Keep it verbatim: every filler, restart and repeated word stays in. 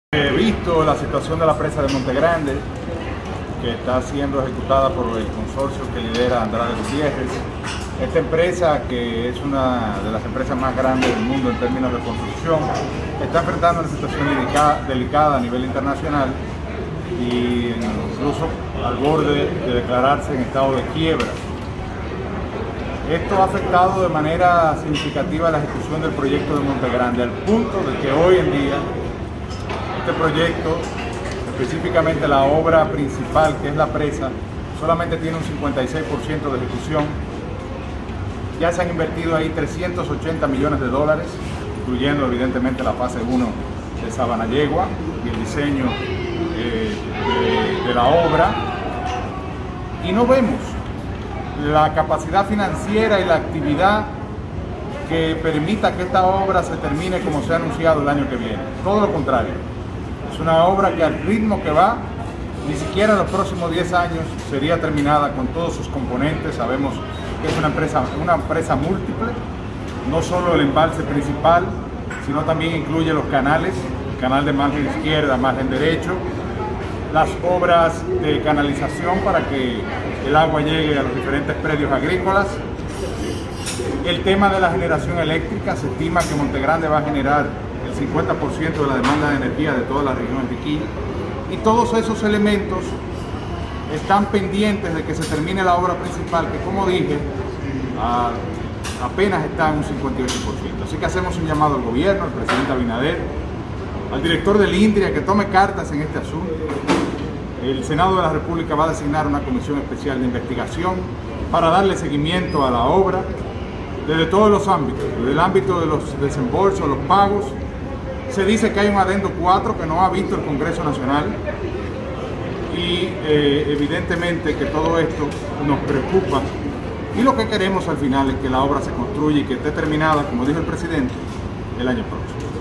He visto la situación de la presa de Monte Grande, que está siendo ejecutada por el consorcio que lidera Andrade Gutiérrez. Esta empresa, que es una de las empresas más grandes del mundo en términos de construcción, está enfrentando una situación delicada, delicada a nivel internacional y incluso al borde de declararse en estado de quiebra. Esto ha afectado de manera significativa la ejecución del proyecto de Monte Grande, al punto de que hoy en día este proyecto, específicamente la obra principal, que es la presa, solamente tiene un cincuenta y seis por ciento de ejecución. Ya se han invertido ahí trescientos ochenta millones de dólares, incluyendo evidentemente la fase uno de Sabanayegua y el diseño eh, de, de la obra. Y no vemos la capacidad financiera y la actividad que permita que esta obra se termine como se ha anunciado el año que viene. Todo lo contrario. Es una obra que al ritmo que va, ni siquiera en los próximos diez años sería terminada con todos sus componentes. Sabemos que es una empresa, una empresa múltiple, no solo el embalse principal, sino también incluye los canales, el canal de margen izquierda, margen derecho, las obras de canalización para que el agua llegue a los diferentes predios agrícolas. El tema de la generación eléctrica, se estima que Monte Grande va a generar el cincuenta por ciento de la demanda de energía de toda la región antioqueña, y todos esos elementos están pendientes de que se termine la obra principal, que como dije, a, apenas está en un cincuenta y ocho por ciento. Así que hacemos un llamado al gobierno, al presidente Abinader, al director del INDRIA, que tome cartas en este asunto. El Senado de la República va a designar una comisión especial de investigación para darle seguimiento a la obra desde todos los ámbitos, desde el ámbito de los desembolsos, los pagos. Se dice que hay un adendo cuatro que no ha visto el Congreso Nacional y eh, evidentemente que todo esto nos preocupa, y lo que queremos al final es que la obra se construya y que esté terminada, como dijo el presidente, el año próximo.